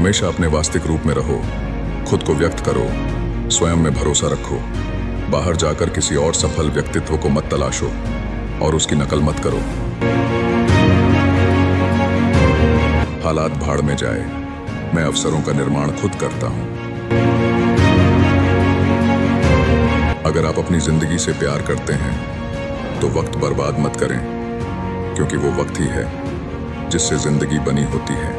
हमेशा अपने वास्तविक रूप में रहो, खुद को व्यक्त करो, स्वयं में भरोसा रखो। बाहर जाकर किसी और सफल व्यक्तित्व को मत तलाशो और उसकी नकल मत करो। हालात भाड़ में जाए, मैं अवसरों का निर्माण खुद करता हूं। अगर आप अपनी जिंदगी से प्यार करते हैं तो वक्त बर्बाद मत करें, क्योंकि वो वक्त ही है जिससे जिंदगी बनी होती है।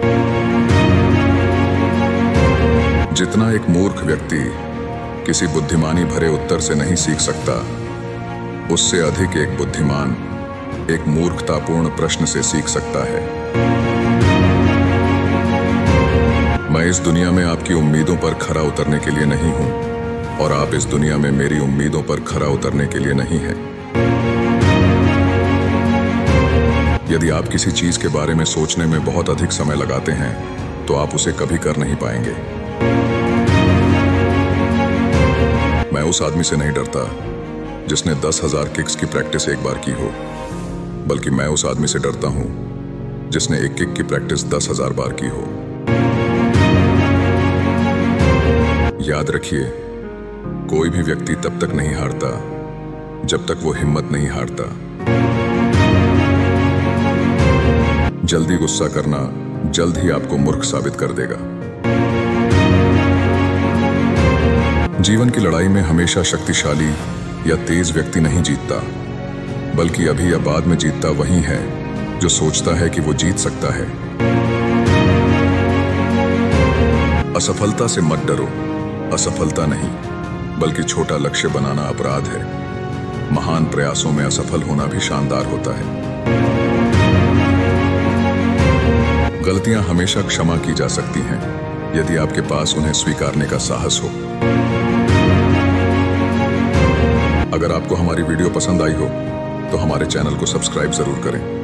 जितना एक मूर्ख व्यक्ति किसी बुद्धिमानी भरे उत्तर से नहीं सीख सकता, उससे अधिक एक बुद्धिमान एक मूर्खतापूर्ण प्रश्न से सीख सकता है। मैं इस दुनिया में आपकी उम्मीदों पर खरा उतरने के लिए नहीं हूं और आप इस दुनिया में मेरी उम्मीदों पर खरा उतरने के लिए नहीं हैं। यदि आप किसी चीज के बारे में सोचने में बहुत अधिक समय लगाते हैं तो आप उसे कभी कर नहीं पाएंगे। मैं उस आदमी से नहीं डरता जिसने 10,000 किक्स की प्रैक्टिस एक बार की हो, बल्कि मैं उस आदमी से डरता हूं जिसने एक किक की प्रैक्टिस 10,000 बार की हो। याद रखिए, कोई भी व्यक्ति तब तक नहीं हारता जब तक वो हिम्मत नहीं हारता। जल्दी गुस्सा करना जल्द ही आपको मूर्ख साबित कर देगा। जीवन की लड़ाई में हमेशा शक्तिशाली या तेज व्यक्ति नहीं जीतता, बल्कि अभी या बाद में जीतता वही है जो सोचता है कि वो जीत सकता है। असफलता से मत डरो। असफलता नहीं, बल्कि छोटा लक्ष्य बनाना अपराध है। महान प्रयासों में असफल होना भी शानदार होता है। गलतियां हमेशा क्षमा की जा सकती हैं, यदि आपके पास उन्हें स्वीकारने का साहस हो। अगर आपको हमारी वीडियो पसंद आई हो तो हमारे चैनल को सब्सक्राइब जरूर करें।